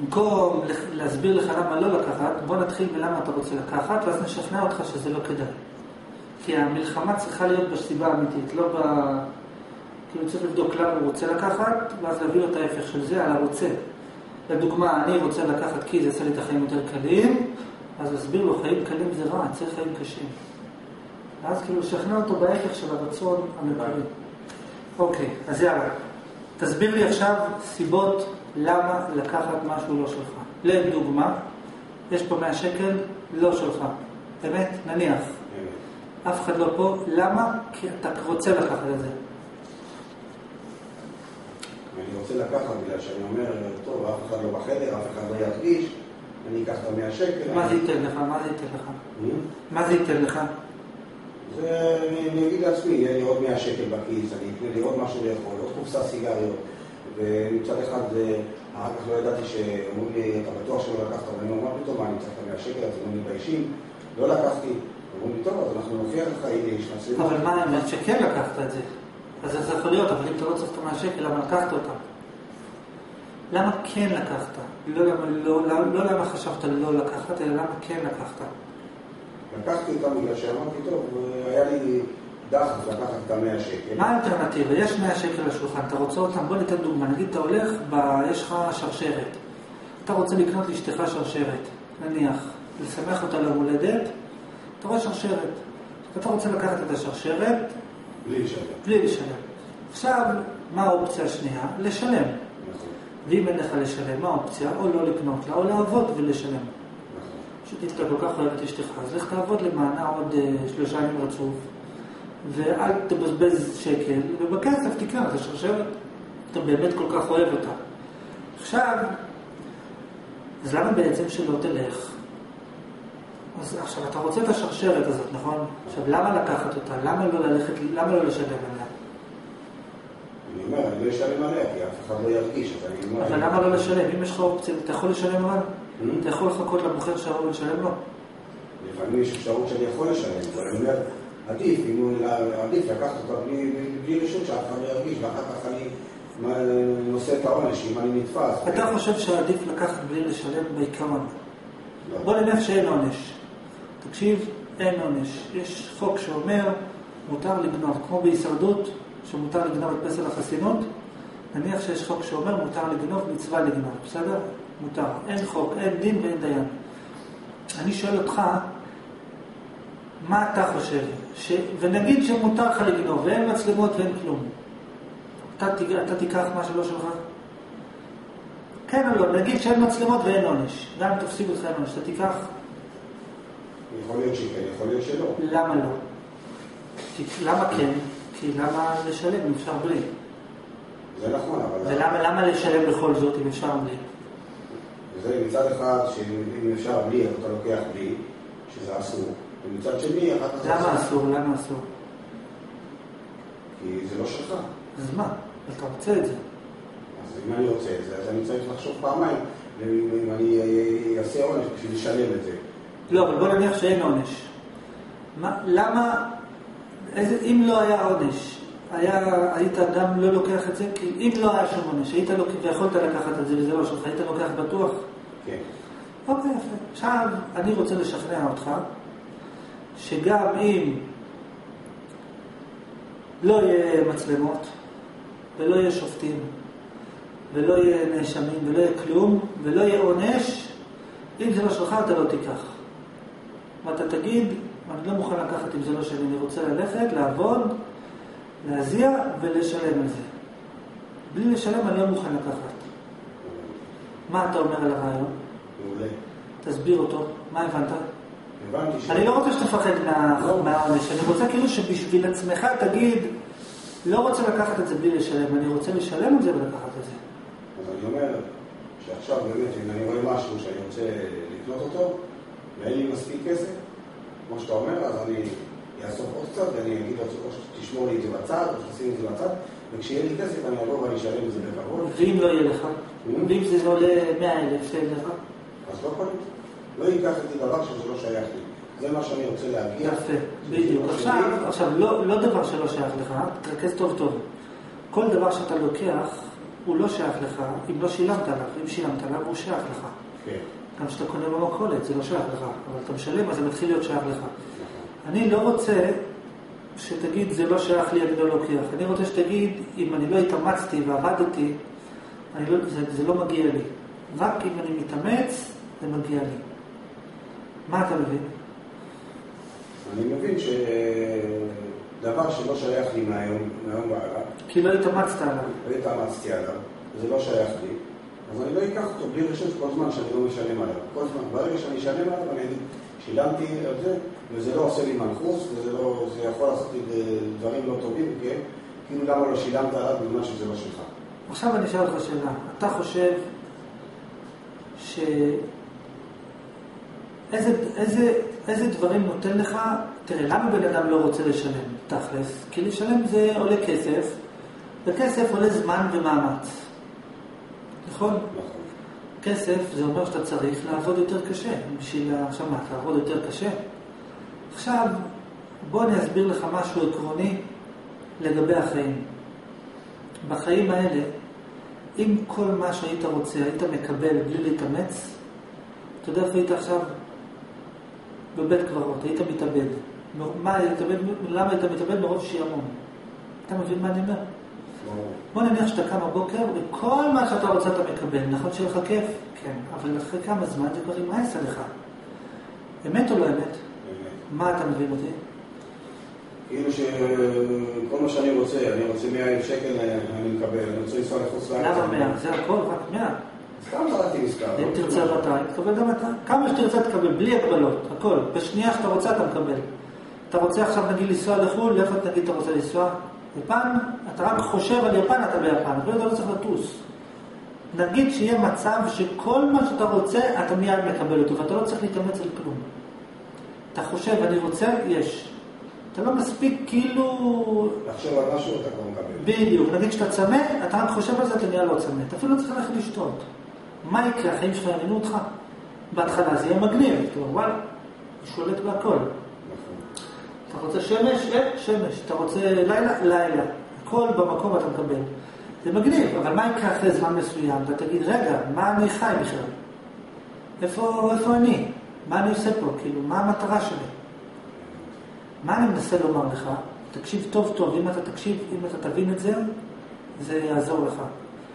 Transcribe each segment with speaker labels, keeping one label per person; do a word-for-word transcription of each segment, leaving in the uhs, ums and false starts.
Speaker 1: במקום להסביר לך למה לא לקחת, בוא נתחיל בלמה אתה רוצה לקחת, ואז נשכנע אותך שזה לא כדאי. כי המלחמה צריכה להיות בסיבה האמיתית, לא ב... כאילו צריך לבדוק למה הוא רוצה לקחת, ואז להביא לו את ההפך של זה על הרוצה. לדוגמה, אני רוצה לקחת כי זה עושה לי את החיים יותר קלים, אז אסביר לו, חיים קלים זה רע, צריך חיים קשים. ואז כאילו לשכנע אותו בהפך של הרצון המקורי. אוקיי, אז יאללה. תסביר לי עכשיו סיבות למה לקחת משהו לא שלך. לדוגמה, יש פה מאה שקל לא שלך. באמת? נניח. אף אחד לא פה. למה? כי אתה רוצה לקחת את זה.
Speaker 2: אני רוצה לקחת בגלל שאני אומר, טוב, אף אחד לא בחדר, אף אחד לא ירגיש, אני אקח את המאה שקל.
Speaker 1: מה זה ייתן לך? מה זה ייתן לך? מה זה ייתן לך?
Speaker 2: זה, אני אגיד לעצמי, יהיה לי עוד מאה שקל בכיס, אני אקנה לי עוד משהו לאכול, עוד קופסה סיגריות. ומצד אחד, אחר כך לא ידעתי שאומרים לי, אתה בטוח שלא לקחת, ואני אומר פתאום, מה, אני צריך את המאה שקל, אז הם מתביישים, לא לקחתי. אומרים לי, טוב, אז אנחנו נוכיח לך, הנה, יש נצליח.
Speaker 1: אבל מה, האמת שכן לקחת את זה? אז זה יכול להיות, אבל אם אתה לא צריך את המאה שקל, למה לקחת אותם? למה כן לקחת? לא למה, לא, לא, לא למה חשבת לא לקחת, אלא למה כן לקחת?
Speaker 2: לקחתי אותם בגלל שאמרתי, טוב, היה לי דחף לקחת את המאה שקל.
Speaker 1: מה האלטרנטיבה? יש מאה שקל לשולחן, אתה רוצה אותם? בוא ניתן דוגמה, נגיד אתה הולך, ב... יש לך שרשרת. אתה רוצה לקנות לאשתך שרשרת, נניח, לשמח אותה להולדת, אתה רואה שרשרת. אתה רוצה לקחת את השרשרת,
Speaker 2: בלי לשלם.
Speaker 1: בלי לשלם. עכשיו, מה האופציה השנייה? לשלם.
Speaker 2: נכון.
Speaker 1: ואם אין לך לשלם, מה האופציה? או לא לקנות לה, או לעבוד ולשלם. פשוט אתה כל כך אוהב את אשתך, אז לך תעבוד למענה עוד שלושה ימים רצוף, ואל תבזבז שקל, ובכסף תקרא, אתה שרשרת, אתה באמת כל כך אוהב אותה. עכשיו, אז למה בעצם שלא תלך? אז עכשיו, אתה רוצה את השרשרת הזאת, נכון? עכשיו, למה לקחת אותה? למה לא ללכת, למה לא לשלם עליה?
Speaker 2: אני אומר, אני לא אשלם עליה, כי אף אחד לא ירגיש.
Speaker 1: אבל למה לא לשלם? אם יש לך אופציה, אתה יכול לשלם עליה? אתה יכול לחכות למוכר שעבור ולשלם לו?
Speaker 2: לפעמים יש אפשרות שאני יכול לשלם, אבל אני אומר, עדיף, עדיף לקחת אותה בלי רשות שאף אחד לא ירגיש, ואחר כך אני נושא את העונש, אם אני נתפס.
Speaker 1: אתה חושב שעדיף לקחת בלי לשלם בעיקרון? בוא נניח שאין עונש. תקשיב, אין עונש. יש חוק שאומר, מותר לגנוב, כמו בהישרדות, שמותר לגנוב את פסל החסינות, נניח שיש חוק שאומר, מותר לגנוב, מצווה לגנוב, בסדר? מותר. אין חוק, אין דין ואין דיין. אני שואל אותך, מה אתה חושב? ש... ונגיד שמותר לך לגנוב, ואין מצלמות ואין כלום. אתה, אתה תיקח מה שלא שלך? כן או לא? נגיד שאין מצלמות ואין עונש. גם אם תפסיק אותך אין עונש, אתה תיקח?
Speaker 2: יכול להיות שכן, יכול להיות שלא.
Speaker 1: למה לא? כי, למה כן? כי למה לשלם אם אפשר בלי?
Speaker 2: זה נכון, אבל...
Speaker 1: ולמה למה לשלם בכל זאת אם אפשר בלי?
Speaker 2: זה מצד אחד שאם אפשר בלי, אתה לוקח בלי, שזה אסור. ומצד שני, אחת...
Speaker 1: למה אסור? למה אסור?
Speaker 2: כי זה לא שלך.
Speaker 1: אז מה? אתה רוצה את זה.
Speaker 2: אז אם אני רוצה את זה, אז אני צריך לחשוב פעמיים, אם אני אעשה עונש בשביל לשלם את זה.
Speaker 1: לא, אבל בוא נניח שאין עונש. מה, למה, איזה, אם לא היה עונש, היה, היית אדם לא לוקח את זה? כי אם לא היה שום עונש, היית לוקח, ויכולת לקחת את זה וזה לא שלך, היית לוקח בטוח?
Speaker 2: כן.
Speaker 1: אוקיי, יפה. עכשיו, אני רוצה לשכנע אותך, שגם אם לא יהיה מצלמות, ולא יהיה שופטים, ולא יהיה נאשמים, ולא יהיה כלום, ולא יהיה עונש, אם זה לא שלך, אתה לא תיקח. ואתה תגיד, אני לא מוכן לקחת אם זה לא שלי, אני רוצה ללכת, לעבוד, להזיע ולשלם על זה. בלי לשלם אני לא מוכן לקחת. מה אתה אומר על הרעיון?
Speaker 2: מעולה.
Speaker 1: תסביר אותו. מה הבנת?
Speaker 2: הבנתי ש...
Speaker 1: אני לא רוצה שתפחד מהעונש. אני רוצה כאילו שבשביל עצמך תגיד, לא רוצה לקחת את זה בלי לשלם, אני רוצה לשלם את זה ולקחת את זה.
Speaker 2: אז אני אומר שעכשיו באמת, אם אני רואה משהו שאני רוצה לקנות אותו, ואין לי מספיק כסף, כמו שאתה אומר, אז אני אאסוף עוד קצת, ואני אגיד לו, תשמור לי את זה בצד, או תשים את זה בצד, וכשיהיה לי כסף אני אבוא ואני אשלם את זה בכבוד.
Speaker 1: ואם לא יהיה לך? ואם זה עולה מאה אלף, שאין לך?
Speaker 2: אז לא קודם. לא ייקח את דבר שזה לא שייך לי. זה מה שאני רוצה להגיע.
Speaker 1: יפה, בדיוק. עכשיו, עכשיו לא, לא דבר שלא שייך לך, תרכז טוב טוב. כל דבר שאתה לוקח, הוא לא שייך לך, אם לא שילמת עליו, אם שילמת עליו, הוא שייך לך.
Speaker 2: כן.
Speaker 1: גם כשאתה קונה במכולת, זה לא שייך לך, אבל אתה משלם, אז זה מתחיל להיות שייך לך. אני לא רוצה שתגיד, זה לא שייך לי, אני לא לוקח. אני רוצה שתגיד, אם אני לא התאמצתי ועבדתי, אני לא, זה, זה לא מגיע לי. רק אם אני מתאמץ, זה מגיע לי. מה אתה מבין?
Speaker 2: אני מבין שדבר שלא שייך לי מהיום, מהיום והלאה.
Speaker 1: כי לא התאמצת עליו.
Speaker 2: לא התאמצתי עליו, זה לא שייך לי. אז אני לא אקח אותו בלי רשות כל זמן שאני לא משלם עליו. כל זמן, ברגע שאני אשלם עליו, אני אגיד, שילמתי על זה, וזה לא עושה לי מנחוס, וזה לא, זה יכול לעשות לי דברים לא טובים, כן? כאילו למה לא שילמת עליו בזמן שזה לא שלך.
Speaker 1: עכשיו אני אשאל אותך שאלה. אתה חושב ש... איזה, איזה, איזה דברים נותן לך, תראה, למה בן אדם לא רוצה לשלם תכלס? כי לשלם זה עולה כסף, וכסף עולה זמן ומאמץ. נכון?
Speaker 2: נכון.
Speaker 1: כסף זה אומר שאתה צריך לעבוד יותר קשה, בשביל השמה, לעבוד יותר קשה. עכשיו, בוא אני אסביר לך משהו עקרוני לגבי החיים. בחיים האלה, אם כל מה שהיית רוצה, היית מקבל בלי להתאמץ, אתה יודע איפה היית עכשיו? בבית קברות, היית מתאבד. מה היית מתאבד? למה היית מתאבד? מרוב שיעמום. אתה מבין מה אני אומר? בוא נניח שאתה קם בבוקר, וכל מה שאתה רוצה אתה מקבל. נכון שיהיה לך כיף? כן. אבל אחרי כמה זמן זה כבר ימאס עליך. אמת או לא אמת? מה אתה מבין אותי?
Speaker 2: כאילו שכל מה שאני רוצה, אני רוצה מאה אלף שקל, אני מקבל, אני רוצה לנסוע לחוץ לארץ.
Speaker 1: למה מאה? זה הכל, רק מאה.
Speaker 2: סתם זרקתי מספר.
Speaker 1: אם תרצה מאתיים, תקבל גם אתה. כמה שתרצה תקבל, בלי הגבלות, הכל. בשנייה שאתה רוצה אתה מקבל. אתה רוצה עכשיו נגיד לנסוע לחו"ל, לאיפה נגיד אתה רוצה לנסוע? יפן, אתה רק חושב על יפן, אתה ביפן, אבל אתה לא צריך לטוס. נגיד שיהיה מצב שכל מה שאתה רוצה, אתה מיד מקבל אותו, ואתה לא צריך להתאמץ על כלום. אתה חושב, אני רוצה, יש. אתה לא מספיק כאילו...
Speaker 2: לחשוב על משהו, אתה כבר מקבל.
Speaker 1: בדיוק, נגיד שאתה צמא, אתה רק חושב על זה, אתה נהיה לא צמא. אתה אפילו לא צריך ללכת לשתות. מה יקרה? החיים שלך יעניינו אותך? בהתחלה זה יהיה מגניב. אתה אומר, וואלה, הוא שולט בהכל. אתה רוצה שמש? שמש. אתה רוצה לילה? לילה. הכל במקום אתה מקבל. זה מגניב, אבל מה יקרה אחרי זמן מסוים? אתה תגיד, רגע, מה אני חי בכלל? איפה, איפה אני? מה אני עושה פה? כאילו, מה המטרה שלי? מה אני מנסה לומר לך? תקשיב טוב טוב, אם אתה תקשיב, אם אתה תבין את זה, זה יעזור לך.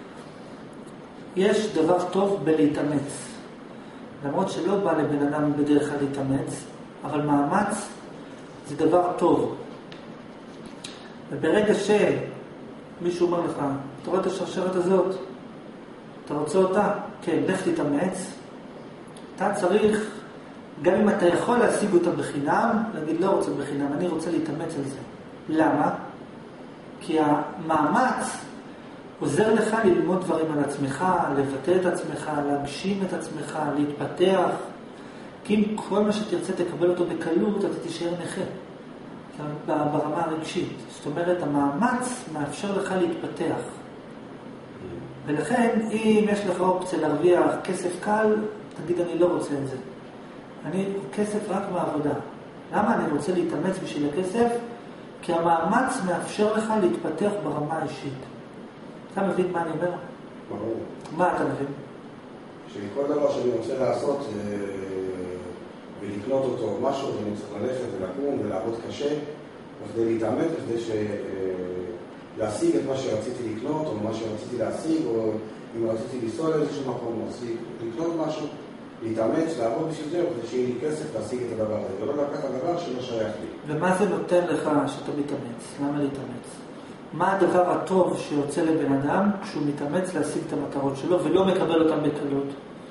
Speaker 1: יש דבר טוב בלהתאמץ. למרות שלא בא לבן אדם בדרך כלל להתאמץ, אבל מאמץ זה דבר טוב. וברגע שמישהו אומר לך, אתה רואה את השרשרת הזאת? אתה רוצה אותה? כן, לך תתאמץ. אתה צריך, גם אם אתה יכול להשיג אותה בחינם, להגיד לא רוצה בחינם, אני רוצה להתאמץ על זה. למה? כי המאמץ עוזר לך ללמוד דברים על עצמך, לבטא את עצמך, להגשים את עצמך, להתפתח. כי אם כל מה שתרצה תקבל אותו בקלות, אתה תישאר נכה. ברמה הרגשית. זאת אומרת, המאמץ מאפשר לך להתפתח. ולכן, אם יש לך אופציה להרוויח כסף קל, תגיד, אני לא רוצה את זה. אני כסף רק מעבודה. למה אני רוצה להתאמץ בשביל הכסף? כי המאמץ מאפשר לך להתפתח ברמה האישית. אתה מבין מה אני אומר?
Speaker 2: ברור.
Speaker 1: מה אתה מבין?
Speaker 2: שכל דבר שאני רוצה לעשות ולקנות אותו משהו, אני צריך ללכת ולקום ולעבוד קשה, כדי להתאמץ, כדי ש... להשיג את מה שרציתי לקנות, או מה שרציתי להשיג, או אם רציתי לנסוע לאיזשהו מקום, או לקנות משהו, להתאמץ, לעבוד בשביל זה, כדי שיהיה לי כסף להשיג את הדבר הזה, ולא לקחת הדבר שלא שייך לי.
Speaker 1: ומה זה נותן לך שאתה מתאמץ? למה להתאמץ? מה הדבר הטוב שיוצא לבן אדם כשהוא מתאמץ להשיג את המטרות שלו ולא מקבל אותם בקלות?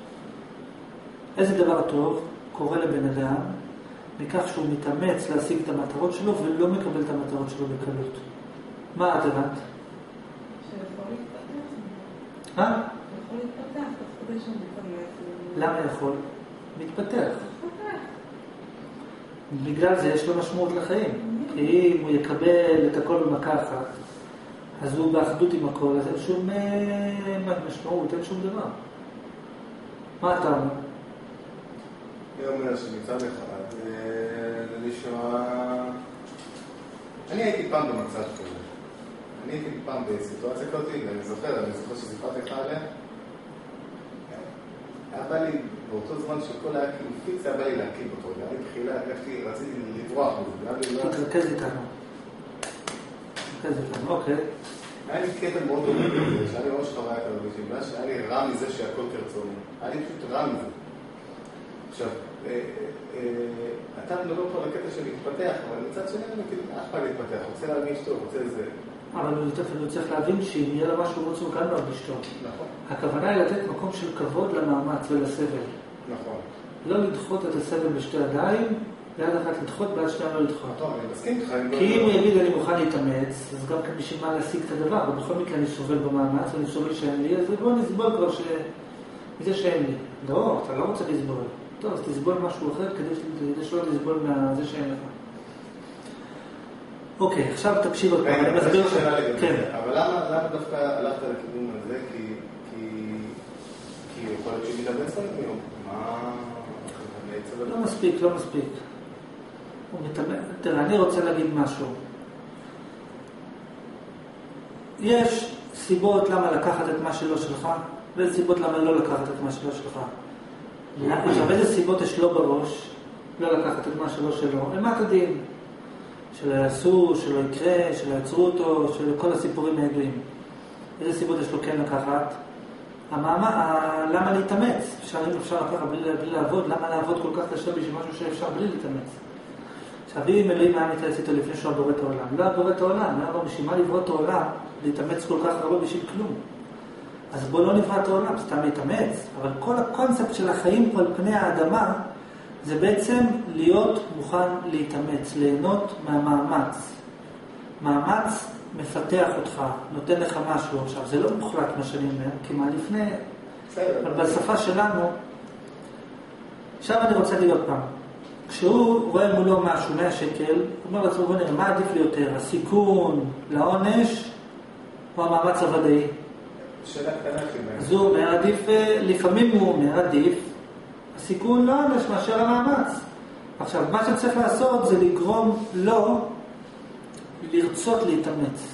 Speaker 1: איזה דבר טוב קורה לבן אדם מכך שהוא מתאמץ להשיג את המטרות שלו ולא מקבל את המטרות שלו בקלות? מה את הבנת?
Speaker 3: שיכול להתפתח.
Speaker 1: אה?
Speaker 3: יכול להתפתח, תוך כדי שהוא מתאמץ.
Speaker 1: למה יכול? מתפתח.
Speaker 3: מתפתח.
Speaker 1: בגלל זה יש לו משמעות לחיים. כי אם הוא יקבל את הכל במכה אחת, אז הוא באחדות עם הכל, אז אין שום משמעות, אין שום דבר. מה אתה אומר?
Speaker 4: אני אומר שמצד אחד, זה לשמוע... אני הייתי פעם במצב כזה. אני הייתי פעם בסיטואציה כזאת, ואני זוכר, אני זוכר שסיפרתי לך עליה. היה בא לי, באותו זמן שכל היה כאילו פיקס, היה בא לי להקים אותו. היה לי בחילה, הרגשתי, רציתי לברוח בזה.
Speaker 1: תתרכז איתנו. תתרכז איתנו, אוקיי.
Speaker 4: היה לי קטע מאוד דומה בזה, שהיה לי ממש חוויה כזאת, שבגלל שהיה לי רע מזה שהכל כרצוני. היה לי פשוט רע מזה. עכשיו, אתה מדבר פה על הקטע של להתפתח, אבל מצד שני, אני כאילו, אף פעם להתפתח, רוצה להרגיש טוב, רוצה איזה...
Speaker 1: אבל הוא צריך להבין שאם יהיה לו משהו רוצה הוא כאן להרגיש טוב.
Speaker 4: נכון.
Speaker 1: הכוונה היא לתת מקום של כבוד למאמץ ולסבל.
Speaker 4: נכון.
Speaker 1: לא לדחות את הסבל בשתי ידיים, ביד אחת לדחות, ביד שנייה לא לדחות.
Speaker 4: טוב, אני מסכים איתך.
Speaker 1: כי אם הוא יגיד אני מוכן להתאמץ, אז גם כאן בשביל מה להשיג את הדבר, אבל בכל מקרה אני סובל במאמץ ואני סובל שאין לי, אז בוא נסבול כבר ש... מזה שאין לי. לא, אתה לא רוצה לסבול. טוב, אז תסבול משהו אחר כדי שלא תסבול מזה שאין לך. אוקיי, עכשיו תקשיב עוד פעם.
Speaker 4: רגע, יש שאלה לגבי זה. אבל למה דווקא הלכת לכיוון הזה? כי יכול להיות שהיא מתאמץ לנו? מה...
Speaker 1: לא מספיק, לא מספיק. תראה, אני רוצה להגיד משהו. יש סיבות למה לקחת את מה שלא שלך, ויש סיבות למה לא לקחת את מה שלא שלך. עכשיו, איזה סיבות יש לו בראש לא לקחת את מה שלא שלו? הם מה תדעים? שלא יעשו, שלא יקרה, שלא יעצרו אותו, של כל הסיפורים הידועים. איזה סיבות יש לו כן לקחת? המאמה, למה להתאמץ? אפשר, אם אפשר לקחת בלי, בלי לעבוד, למה לעבוד כל כך קשה בשביל משהו שאפשר בלי להתאמץ? עכשיו, אם אלוהים היה מתאמץ איתו לפני שהוא בורא את העולם, לא היה בורא את העולם, היה בו בשביל מה לברוא את העולם, להתאמץ כל כך הרבה בשביל כלום. אז בוא לא נברא את העולם, סתם להתאמץ. אבל כל הקונספט של החיים פה על פני האדמה, זה בעצם להיות מוכן להתאמץ, ליהנות מהמאמץ. מאמץ מפתח אותך, נותן לך משהו. עכשיו, זה לא מוחלט מה שאני אומר, כי מה לפני... אבל בשפה שלנו... עכשיו אני רוצה להיות פעם. כשהוא רואה מולו משהו, מאה שקל, הוא אומר לעצמו, בוא נראה, מה עדיף לי יותר? הסיכון לעונש או המאמץ הוודאי?
Speaker 4: שאלה קטנה כמובן.
Speaker 1: אז הוא אומר, עדיף, לפעמים הוא אומר, עדיף, הסיכון לא עונש מאשר המאמץ. עכשיו, מה שצריך לעשות זה לגרום לו לרצות להתאמץ.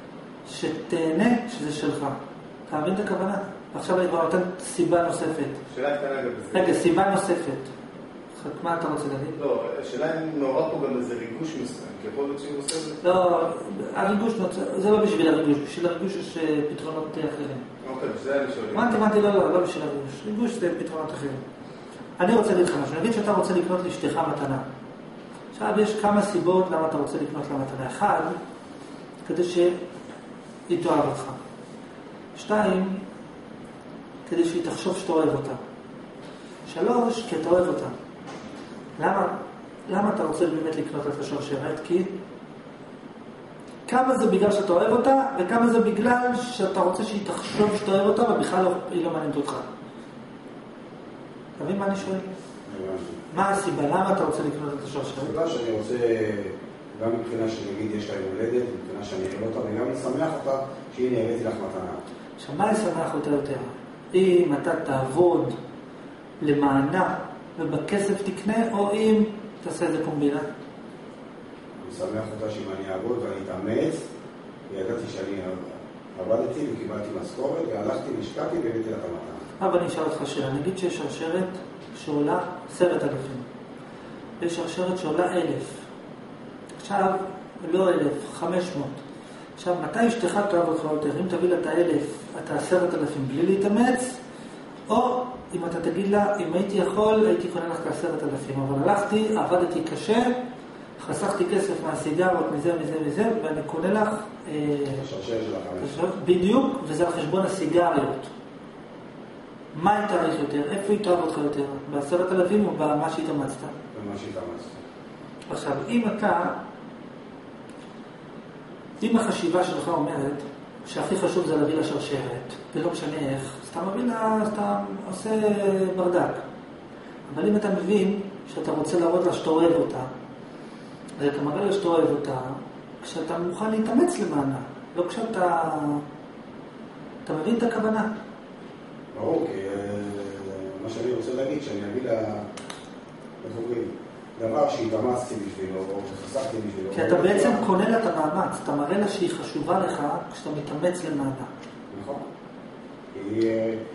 Speaker 1: שתהנה שזה שלך. אתה מבין את הכוונה? עכשיו אני כבר נותן סיבה נוספת.
Speaker 4: שאלה קטנה גם בזה.
Speaker 1: רגע, סיבה נוספת. מה אתה רוצה להגיד?
Speaker 4: לא, השאלה אם נורא פה גם איזה ריגוש מסוים, כי יכול להיות שהוא עושה את זה?
Speaker 1: לא, הריגוש, זה לא בשביל הריגוש, בשביל הריגוש יש פתרונות אחרים.
Speaker 4: אוקיי, זה אני שואל.
Speaker 1: אמרתי, אמרתי, לא, לא, לא בשביל הריגוש. ריגוש זה פתרונות אחרים. אני רוצה להגיד לך משהו, נגיד שאתה רוצה לקנות לאשתך מתנה. עכשיו, יש כמה סיבות למה אתה רוצה לקנות לה מתנה. אחד, כדי שהיא תאהב אותך. שתיים, כדי שהיא תחשוב שאתה אוהב אותה. שלוש, כי אתה אוהב אותה. למה? למה אתה רוצה באמת לקנות את השרשרת? כי כמה זה בגלל שאתה אוהב אותה, וכמה זה בגלל שאתה רוצה שהיא תחשוב שאתה אוהב אותה, ובכלל לא, היא לא מעניינת אותך. אתה מבין מה אני שואל? מה הסיבה? למה אתה רוצה לקנות את השרשרת?
Speaker 2: הסיבה שאני רוצה, גם מבחינה שנגיד יש לה יום הולדת, מבחינה שאני אוהב אותה, וגם לשמח אותה שהנה הבאתי לך מתנה.
Speaker 1: עכשיו, מה ישמח אותה יותר? אם אתה תעבוד למענה ובכסף תקנה, או אם תעשה איזה קומבינה?
Speaker 2: אני שמח אותה שאם אני אעבוד ואני אתאמץ, וידעתי שאני עבדתי וקיבלתי משכורת, והלכתי, נשקעתי והבאתי לך המתנה.
Speaker 1: אבל אני אשאל אותך שאלה, נגיד שיש שרשרת שעולה עשרת אלפים, ויש שרשרת שעולה אלף, עכשיו לא אלף, חמש מאות. עכשיו, מתי אשתך תאהב אותך יותר? אם תביא לה את האלף, אתה עשרת אלפים בלי להתאמץ, או אם אתה תגיד לה, אם הייתי יכול, הייתי קונה לך את עשרת אלפים, אבל הלכתי, עבדתי קשה, חסכתי כסף מהסיגרות, מזה, מזה, מזה, ואני קונה לך...
Speaker 2: השרשרת של החמש.
Speaker 1: בדיוק, וזה על חשבון הסיגריות. מה היא תאריך יותר? איפה היא תאהב אותך יותר? בעשרת אלפים או במה שהתאמצת?
Speaker 2: במה שהתאמצת. עכשיו,
Speaker 1: אם אתה... אם החשיבה שלך אומרת שהכי חשוב זה להביא לשרשרת, ולא משנה איך, אז אתה מביא לה, אז אתה עושה ברדק. אבל אם אתה מבין שאתה רוצה להראות לה שאתה אוהב אותה, אז אתה מראה לה שאתה אוהב אותה, כשאתה מוכן להתאמץ למענה, לא כשאתה... אתה מבין את הכוונה?
Speaker 2: ברור, כי מה שאני רוצה להגיד, שאני אביא לה... איך אומרים? דבר שהתאמצתי בשבילו, או שחסכתי בשבילו.
Speaker 1: כי אתה בעצם קונה לה את המאמץ, אתה מראה לה שהיא חשובה לך כשאתה מתאמץ למענה.
Speaker 2: נכון. כי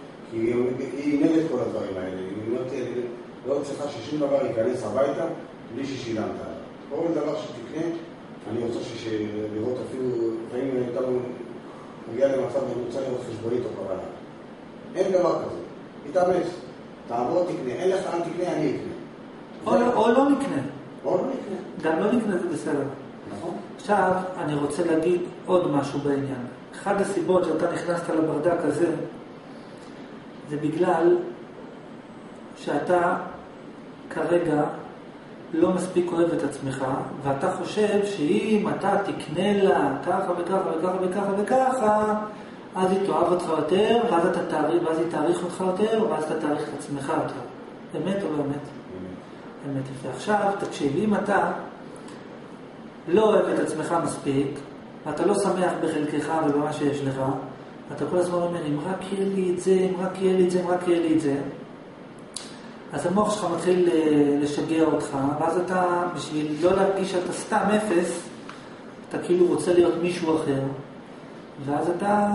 Speaker 2: היא נגד כל הדברים האלה, היא לא צריכה ששום דבר ייכנס הביתה בלי ששילמת עליו. כל דבר שתקנה, אני רוצה לראות אפילו, לפעמים אתה מגיע למצב ממוצע לראות חשבונית או קבלה. אין דבר כזה. תתאמץ, תעבור תקנה, אין לך אל תקנה, אני אקנה.
Speaker 1: או לא נקנה.
Speaker 2: או לא נקנה.
Speaker 1: גם לא נקנה זה בסדר.
Speaker 2: נכון.
Speaker 1: עכשיו אני רוצה להגיד עוד משהו בעניין. אחד הסיבות שאתה נכנסת לברדק הזה, זה בגלל שאתה כרגע לא מספיק אוהב את עצמך, ואתה חושב שאם אתה תקנה לה ככה וככה וככה וככה וככה, אז היא תאהב אותך יותר, ואז, אתה תאריך, ואז היא תאריך אותך יותר, ואז אתה תאריך את עצמך יותר. אמת או לא אמת? אמת. ועכשיו, תקשיב, אם אתה לא אוהב את עצמך מספיק, ואתה לא שמח בחלקך ובמה שיש לך, אתה כל הזמן אומר, אם רק יהיה לי את זה, אם רק יהיה לי את זה, אם רק יהיה לי את זה, אז המוח שלך מתחיל לשגע אותך, ואז אתה, בשביל לא להרגיש שאתה סתם אפס, אתה כאילו רוצה להיות מישהו אחר, ואז אתה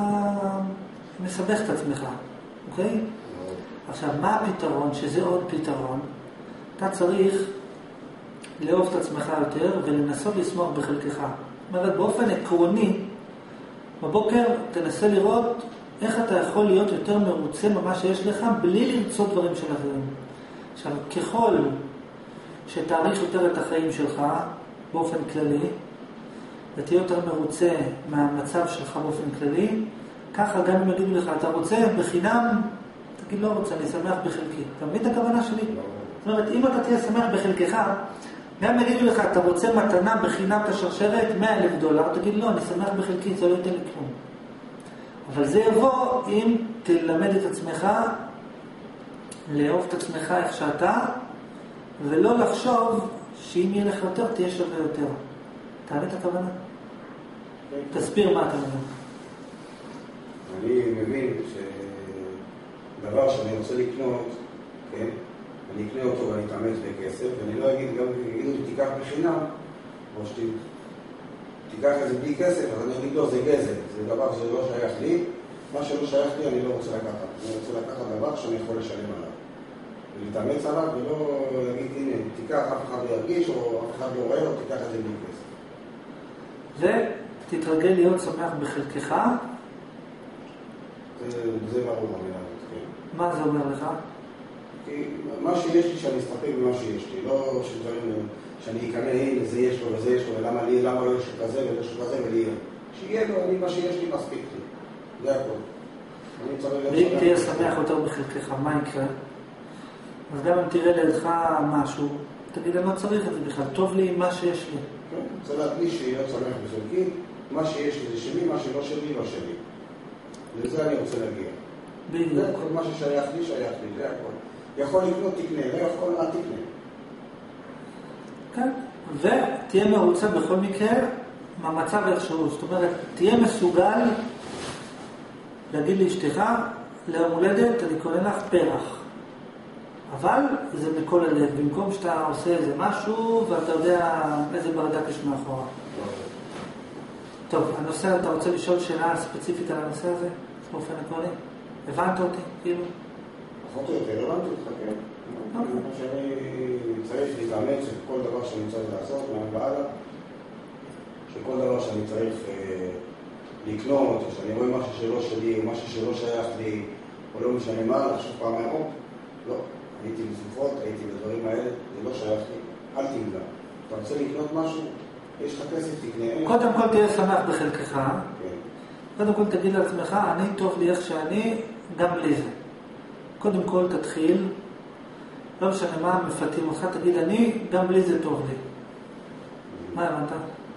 Speaker 1: מסבך את עצמך, אוקיי? עכשיו, מה הפתרון? שזה עוד פתרון. אתה צריך לאהוב את עצמך יותר ולנסות לשמוח בחלקך. זאת אומרת, באופן עקרוני, בבוקר תנסה לראות איך אתה יכול להיות יותר מרוצה ממה שיש לך בלי לרצות דברים של אחרים. עכשיו, ככל שתאריך יותר את החיים שלך באופן כללי, ותהיה יותר מרוצה מהמצב שלך באופן כללי, ככה גם אם יגידו לך, אתה רוצה בחינם, תגיד לא רוצה, אני שמח בחלקי. אתה מבין את הכוונה שלי? זאת אומרת, אם אתה תהיה שמח בחלקך, גם יגידו לך, אתה רוצה מתנה בחינם את השרשרת, מאה אלף דולר, תגיד לא, אני שמח בחלקי, זה לא ייתן לי כלום. אבל זה יבוא אם תלמד את עצמך, לאהוב את עצמך איך שאתה, ולא לחשוב שאם יהיה לך יותר, תהיה שווה יותר. תענה את הכוונה? תסביר מה אתה מבין.
Speaker 2: אני מבין שדבר שאני רוצה לקנות, כן? אני אקנה אותו ואני אתאמץ בכסף, ואני לא אגיד, גם יגידו לי תיקח בחינם, או שתיקח את זה בלי כסף, אז אני אגיד לא, זה גזל, זה דבר שזה לא שייך לי, מה שלא שייך לי אני לא רוצה לקחת, אני רוצה לקחת דבר שאני יכול לשלם עליו. ולהתאמץ עליו ולא להגיד, הנה, תיקח, אף אחד לא ירגיש, או אף אחד לא רואה, או תיקח את זה בלי כסף.
Speaker 1: ותתרגל להיות שמח בחלקך.
Speaker 2: זה, זה ברור במילה הזאת, כן.
Speaker 1: מה זה אומר לך?
Speaker 2: כי מה שיש לי שאני אסתפק במה שיש לי, לא שדברים, שאני אקנה, הנה, זה יש לו וזה יש לו, ולמה לי, למה לא יש לו כזה ולא יש לו כזה ולי, שיהיה לו, אני, מה שיש לי מספיק לי. זה הכל.
Speaker 1: ואם תהיה שמח יותר בחלקך, מה יקרה? אז גם אם תראה לידך משהו, תגיד, אני לא צריך את זה בכלל, טוב לי מה שיש לי.
Speaker 2: כן, רוצה להדגיש להיות שמח בחלקי, מה שיש לי זה שלי, מה שלא שלי, לא שלי. לזה אני רוצה להגיע.
Speaker 1: בדיוק.
Speaker 2: זה הכל, מה ששייך לי, שייך לי, זה הכל. יכול לקנות, תקנה, לא יכול, אל תקנה.
Speaker 1: כן, ותהיה מרוצה בכל מקרה מהמצב איכשהו. זאת אומרת, תהיה מסוגל להגיד לאשתך, ליום הולדת, אני קונה לך פרח. אבל זה מכל הלב, במקום שאתה עושה איזה משהו ואתה יודע איזה ברדק יש מאחורה. טוב, הנושא, אתה רוצה לשאול שאלה ספציפית על הנושא הזה? באופן עקרוני? הבנת אותי, כאילו?
Speaker 2: פחות או יותר, הבנתי אותך, כן. מה שאני צריך להתאמץ שכל דבר שאני צריך לעשות, מהבעלה, שכל דבר שאני צריך לקנות, או שאני רואה משהו שלא שלי, או משהו שלא שייך לי, או לא משנה מה, לחשוב פעם מהרוב, לא. הייתי בסופות, הייתי בדברים האלה, זה לא שייך לי, אל תמלא. אתה רוצה לקנות משהו, יש לך כסף, תקנה.
Speaker 1: קודם כל תהיה שמח בחלקך. קודם כל תגיד לעצמך, אני טוב לי איך שאני, גם בלי זה. קודם כל תתחיל, לא משנה מה מפתים אותך, תגיד אני, גם בלי זה טוב לי. מה הבנת?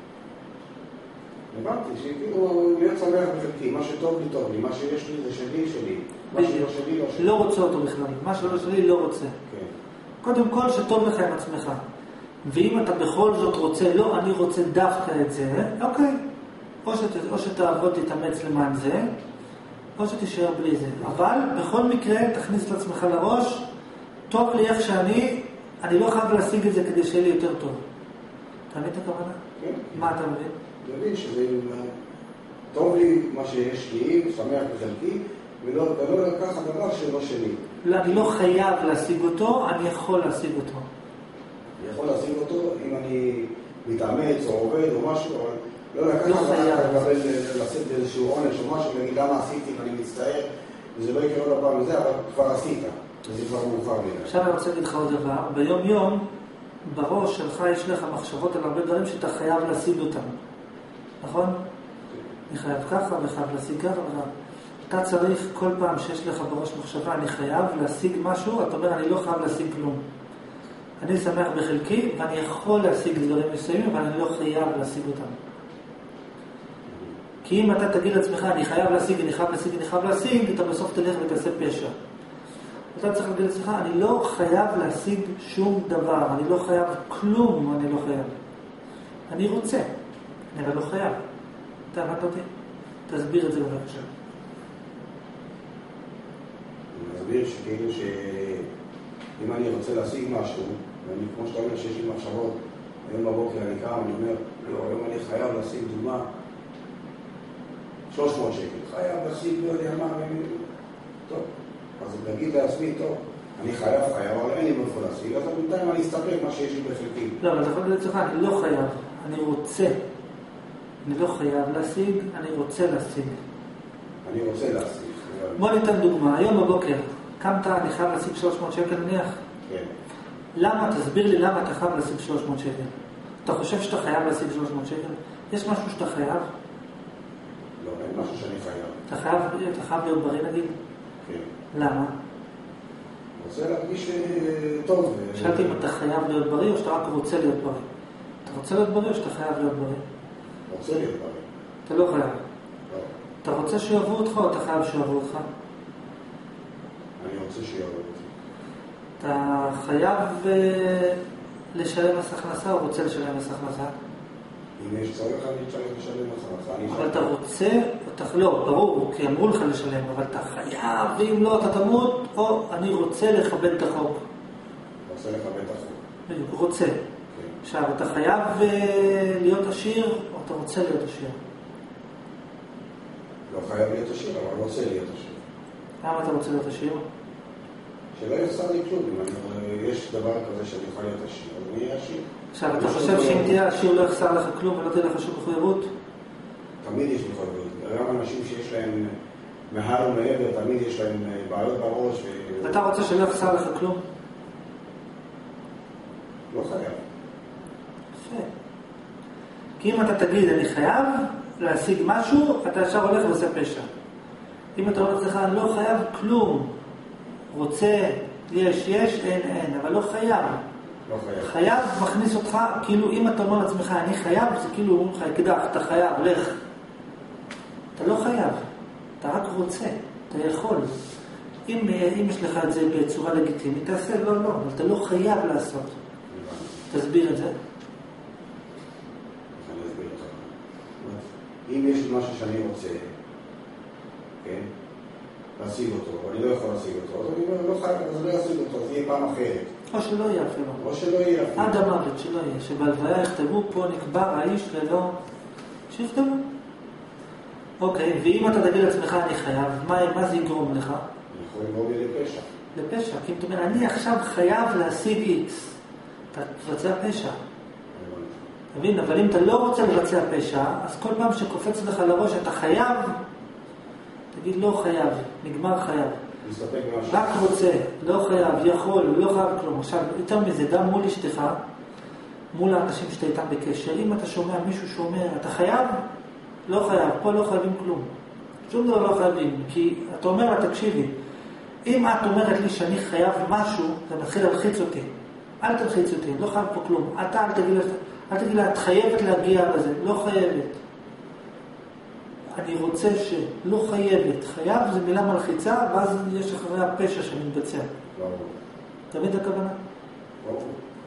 Speaker 2: הבנתי, שכאילו להיות שמח בחלקי, מה שטוב לי טוב לי, מה שיש לי זה שלי, שלי. מה שלא שלי, לא שלי.
Speaker 1: לא רוצה אותו בכלל, מה שלא שלי לא רוצה.
Speaker 2: כן.
Speaker 1: קודם כל שטוב לך עם עצמך. ואם אתה בכל זאת רוצה, לא, אני רוצה דווקא את זה, אוקיי. או, שת, או שתעבוד תתאמץ למען זה, או שתישאר בלי זה. אבל בכל מקרה תכניס לעצמך לראש, טוב לי איך שאני, אני לא חייב להשיג את זה כדי שיהיה לי יותר טוב. אתה מבין את הכוונה?
Speaker 2: כן.
Speaker 1: מה אתה מבין?
Speaker 2: אני מבין שזה טוב לי מה שיש לי, שמח בחלקי, ולא לקח הדבר שלא שלי.
Speaker 1: לא, אני לא חייב להשיג אותו, אני יכול להשיג אותו.
Speaker 2: אני יכול להשיג אותו אם אני מתאמץ או עובד או משהו, אבל לא לקח
Speaker 1: לא חייב.
Speaker 2: לקבל, לשאת באיזשהו עונש או משהו, להגיד למה עשיתי ואני מצטער, וזה לא יקרה עוד הפעם לזה, אבל כבר עשית, וזה כבר מאוחר לי.
Speaker 1: עכשיו אני רוצה להגיד לך עוד דבר, ביום יום, בראש שלך יש לך מחשבות על הרבה דברים שאתה חייב להשיג אותם. נכון? אני חייב ככה וחייב להשיג ככה וחייב. אתה צריך כל פעם שיש לך בראש מחשבה, אני חייב להשיג משהו, אתה אומר, אני לא חייב להשיג כלום. אני שמח בחלקי, ואני יכול להשיג דברים מסוימים, אבל אני לא חייב להשיג אותם. כי אם אתה תגיד לעצמך, אני חייב להשיג, אני חייב להשיג, אני חייב להשיג, אתה בסוף תלך ותעשה פשע. אתה צריך להגיד לעצמך, אני לא חייב להשיג שום דבר, אני לא חייב כלום, אני לא חייב. אני רוצה, אני אבל לא חייב. אתה הבנת אותי? תסביר את זה בבקשה.
Speaker 2: אני מסביר שכאילו שאם אני רוצה להשיג משהו, ואני כמו שאתה אומר שיש לי מחשבות, היום בבוקר אני קם, אני אומר, לא, היום אני חייב להשיג דוגמה, שלוש מאות שקל, חייב להשיג, לא יודע מה, טוב, אז נגיד לעצמי, טוב, אני חייב, חייב, אבל אין לי מאיפה להשיג, אז בינתיים אני אסתפק מה שיש לי בחלקי.
Speaker 1: לא, אבל אתה יכול להגיד לך, אני לא חייב, אני רוצה. אני לא חייב להשיג, אני רוצה להשיג.
Speaker 2: אני רוצה להשיג.
Speaker 1: בוא ניתן דוגמה, היום בבוקר, קמת, אני חייב להשיג שלוש מאות שקל נניח?
Speaker 2: כן.
Speaker 1: למה? תסביר לי למה אתה חייב להשיג שלוש מאות שקל. אתה חושב שאתה חייב להשיג שלוש מאות שקל? יש משהו שאתה חייב?
Speaker 2: לא, אין משהו שאני חייב.
Speaker 1: אתה חייב, אתה חייב להיות בריא נגיד?
Speaker 2: כן.
Speaker 1: למה?
Speaker 2: רוצה להרגיש טוב.
Speaker 1: שאלתי אם אתה חייב להיות בריא או שאתה רק רוצה להיות בריא. אתה רוצה להיות בריא או שאתה חייב להיות בריא?
Speaker 2: רוצה להיות בריא.
Speaker 1: אתה לא חייב.
Speaker 2: לא.
Speaker 1: אתה רוצה שיעברו אותך או אתה חייב שיעברו אותך?
Speaker 2: אני רוצה שיעברו אותי.
Speaker 1: אתה חייב לשלם מס הכנסה או רוצה לשלם מס הכנסה?
Speaker 2: אם יש צורך אני צריך לשלם מס הכנסה.
Speaker 1: אבל אתה רוצה, אתה לא, ברור, כי אמרו לך לשלם, אבל אתה חייב, ואם לא אתה תמות, או אני רוצה לכבד את החוק.
Speaker 2: רוצה לכבד את החוק.
Speaker 1: בדיוק, רוצה. עכשיו, אתה חייב להיות עשיר, או אתה רוצה להיות עשיר?
Speaker 2: לא חייב להיות עשיר, אבל רוצה להיות עשיר.
Speaker 1: למה אתה רוצה להיות עשיר?
Speaker 2: שלא יחסר לי כלום. אם יש דבר כזה שאני יכול להיות עשיר, אז אני אהיה עשיר.
Speaker 1: עכשיו, אתה חושב שאם תהיה עשיר לא יחסר לך כלום ולא תהיה לך שום מחויבות?
Speaker 2: תמיד יש מחויבות. גם אנשים שיש להם מהר ומעבר, תמיד יש להם בעיות בראש.
Speaker 1: ואתה רוצה שלא יחסר לך כלום?
Speaker 2: לא חייב.
Speaker 1: יפה. כי אם אתה תגיד, אני חייב להשיג משהו, אתה ישר הולך ועושה פשע. אם אתה אומר לך, אני לא חייב כלום. רוצה, יש, יש, אין, אין, אבל לא חייב.
Speaker 2: לא חייב.
Speaker 1: חייב מכניס אותך, כאילו אם אתה אומר לעצמך, אני חייב, זה כאילו אומרים לך, אקדח, אתה חייב, לך. אתה לא חייב, אתה רק רוצה, אתה יכול. אם, אם יש לך את זה בצורה לגיטימית, תעשה, לא, לא, אבל אתה לא חייב לעשות. תסביר את זה.
Speaker 2: אני אסביר לך. אם יש משהו שאני רוצה, כן, להשיג אותו, ואני לא יכול להשיג אותו, אז אני אומר, לא חייב, אז לא ישיג אותו, זה יהיה פעם אחרת.
Speaker 1: או שלא יהיה אפילו.
Speaker 2: או שלא יהיה אפילו.
Speaker 1: עד המוות, שלא יהיה. שבהלוויה יכתבו, פה נקבר האיש ללא... שיכתבו. אוקיי, ואם אתה תגיד לעצמך, אני חייב, מה, מה זה יגרום לך?
Speaker 2: אני יכול לגרום לי לפשע.
Speaker 1: לפשע, כי אם אתה אומר, אני עכשיו חייב להשיג איקס. אתה תבצע פשע. תבין, אבל אם אתה לא רוצה לבצע פשע, אז כל פעם שקופץ לך לראש, אתה חייב, תגיד, לא חייב, נגמר חייב.
Speaker 2: להסתפק במשהו.
Speaker 1: רק רוצה, לא חייב, יכול, לא חייב כלום. עכשיו, יותר מזה, גם מול אשתך, מול האנשים שאתה איתם בקשר, אם אתה שומע מישהו שאומר, אתה חייב? לא חייב, פה לא חייבים כלום. שום דבר לא חייבים, כי אתה אומר לה, תקשיבי, אם את אומרת לי שאני חייב משהו, זה מתחיל להלחיץ אותי. אל תלחיץ אותי, לא חייב פה כלום. אתה אל תגיד לה, אל תגיד לה, את חייבת להגיע לזה, לא חייבת. אני רוצה שלא חייבת. חייב זה מילה מלחיצה, ואז יש אחרי הפשע שמתבצע.
Speaker 2: ברור.
Speaker 1: תמיד הכוונה?
Speaker 2: ברור.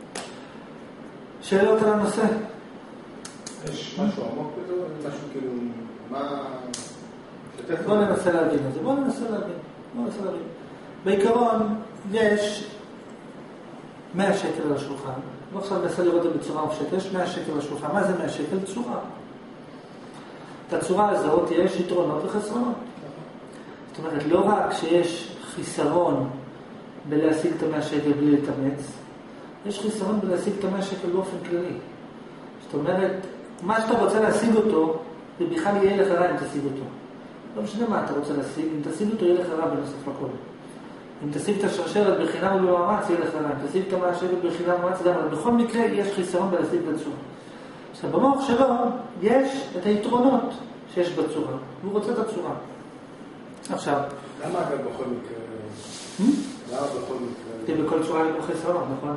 Speaker 1: שאלות על הנושא?
Speaker 4: יש משהו עמוק בזה, משהו כאילו, מה...
Speaker 1: בוא ננסה להבין את זה, בוא ננסה להבין. בוא ננסה להבין. בעיקרון, יש מאה שקל על השולחן, לא עכשיו ננסה לראות את זה בצורה מופשטת, יש מאה שקל על השולחן, מה זה מאה שקל? צורה. את הצורה הזאת יש יתרונות וחסרונות. זאת אומרת, לא רק שיש חיסרון בלהשיג את המאה שקל בלי להתאמץ, יש חיסרון בלהשיג את המאה שקל באופן כללי. זאת אומרת, מה שאתה רוצה להשיג אותו, זה בכלל יהיה לך רע אם תשיג אותו. לא משנה מה אתה רוצה להשיג, אם תשיג אותו יהיה לך רע בנוסף לכל. אם תשיג את השרשרת בחינם ובמאמץ, יהיה לך רע. אם תשיג את המאה שקל בחינם ובמאמץ, גם, אבל בכל מקרה יש חיסרון בלהשיג בצורה. עכשיו, במוח שלו יש את היתרונות שיש בצורה, והוא רוצה את הצורה. עכשיו...
Speaker 4: למה אגב בכל מקרה? למה בכל מקרה?
Speaker 1: כי בכל צורה יש בו חיסרון, נכון?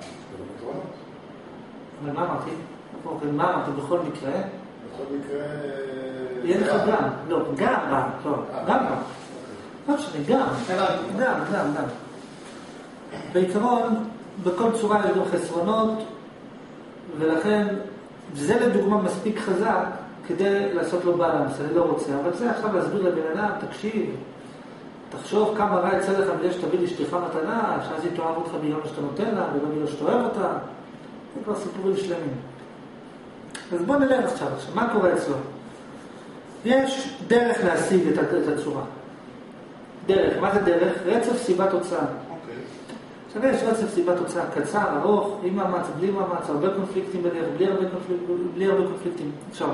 Speaker 1: אבל מה אמרתי? מה אמרתי? בכל מקרה?
Speaker 4: בכל מקרה...
Speaker 1: יהיה לך גם. לא, גם רע. לא, גם רע. לא משנה, גם. גם, גם, גם. בעיקרון, בכל צורה יש גם חסרונות, ולכן זה לדוגמה מספיק חזק כדי לעשות לו בלנס, אני לא רוצה. אבל זה עכשיו להסביר לבן אדם, תקשיב, תחשוב כמה רע יצא לך בגלל שתביא לאשתך מתנה, שאז היא תאהב אותך בגלל שאתה נותן לה, ולא בגלל שאתה אוהב אותה. זה כבר סיפורים שלמים. אז בוא נלך עכשיו, עכשיו, מה קורה אצלו? יש דרך להשיג את, את הצורה. דרך, מה זה דרך? רצף סיבה תוצאה. עכשיו יש רצף סיבה תוצאה קצר, ארוך, עם מאמץ, בלי מאמץ, הרבה קונפליקטים בדרך, בלי הרבה קונפליקטים, בלי הרבה קונפליקטים. עכשיו,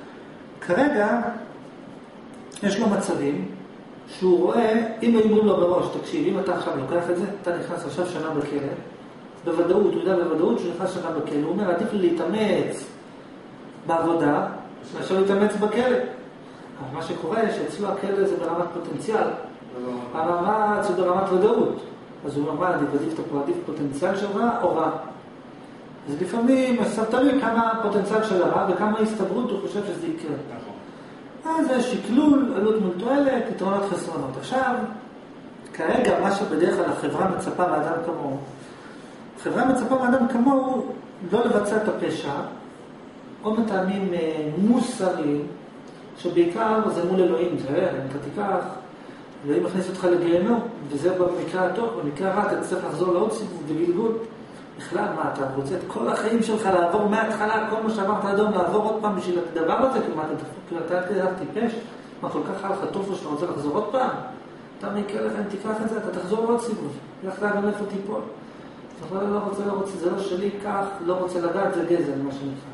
Speaker 1: כרגע יש לו מצבים שהוא רואה, אם אומרים לו בראש, תקשיב, אם אתה עכשיו לוקח את זה, אתה נכנס עכשיו שנה בכלא, בוודאות, הוא יודע בוודאות שהוא נכנס שנה בכלא, הוא אומר, עדיף לי להתאמץ בעבודה, מאשר להתאמץ בכלא. אבל מה שקורה, שאצלו הכלא זה ברמת פוטנציאל, המאמץ הוא ברמת ודאות. אז הוא אומר, עדיף, עדיף אתה עדיף פוטנציאל של רע או רע. אז לפעמים, תלוי כמה פוטנציאל של הרע וכמה הסתברות הוא חושב שזה יקרה. אז זה שקלול, עלות מול תועלת, יתרונות חסרונות. עכשיו, כרגע מה שבדרך כלל החברה מצפה מאדם כמוהו, החברה מצפה מאדם כמוהו לא לבצע את הפשע, או מטעמים מוסריים, שבעיקר זה מול אלוהים, זה אם אתה תיקח, אלוהים מכניס אותך לגיהנום, וזה במקרה הטוב, במקרה הרע אתה צריך לחזור לעוד סיבוב וגלגול. בכלל, מה, אתה רוצה את כל החיים שלך לעבור מההתחלה, כל מה שעברת אדום, לעבור עוד פעם בשביל הדבר הזה, כלומר, אתה עד כדי טיפש, מה כל כך היה לך טוב או שאתה רוצה לחזור עוד פעם? אתה מיקר לך, אם תיקח את זה, אתה תחזור לעוד סיבוב, לך גם איפה תיפול. אתה לא רוצה, לא רוצה, זה לא שלי, כך, לא רוצה לדעת, זה גזל, מה שנקרא.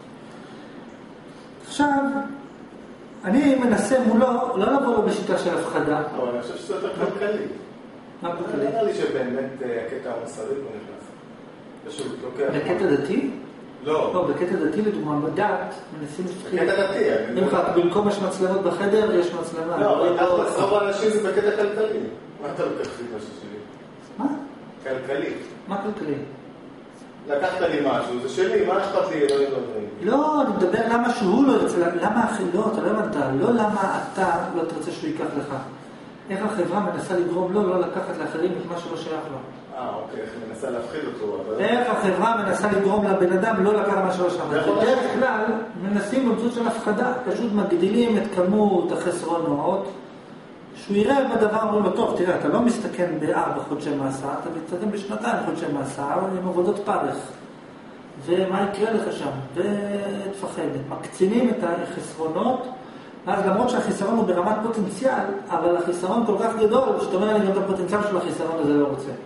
Speaker 1: עכשיו, אני מנסה מולו, לא לבוא לו בשיטה של הפחדה.
Speaker 4: אבל אני חושב שזה יותר כלכלי.
Speaker 1: מה כלכלי?
Speaker 4: נראה לי שבאמת הקטע המוסרי לא נכנס.
Speaker 1: בקטע דתי?
Speaker 4: לא.
Speaker 1: לא, בקטע דתי לדוגמה, בדת, מנסים לפחיד.
Speaker 4: בקטע דתי.
Speaker 1: במקום יש מצלמות בחדר, יש מצלמה.
Speaker 4: לא, אבל רוב האנשים זה בקטע כלכלי. מה אתה לוקח לי משהו שלי?
Speaker 1: מה?
Speaker 4: כלכלי.
Speaker 1: מה כלכלי?
Speaker 4: לקחת לי משהו, זה שלי, מה אכפת לי?
Speaker 1: לא, אני מדבר למה שהוא לא ירצה, למה אחי, לא, אתה לא הבנת, לא למה אתה לא תרצה שהוא ייקח לך. איך החברה מנסה לגרום לו לא לקחת לאחרים את מה שלא שייך לו.
Speaker 4: אה, אוקיי, איך היא מנסה להפחיד אותו.
Speaker 1: איך החברה מנסה לגרום לבן אדם לא לקחת מה שלא שייך לו. בדרך כלל מנסים באמצעות של הפחדה, פשוט מגדילים את כמות החסרונות, שהוא יראה בדבר, אמרו לו, טוב, תראה, אתה לא מסתכן בארבע חודשי מאסר, אתה מסתכן בשנתיים חודשי מאסר, עם עבודות פרך. ומה יקרה לך שם? ותפחד. מקצינים את החסרונות, אז למרות שהחיסרון הוא ברמת פוטנציאל, אבל החיסרון כל כך גדול, שאתה אומר לי גם את הפוטנציאל של החיסרון הזה לא רוצה.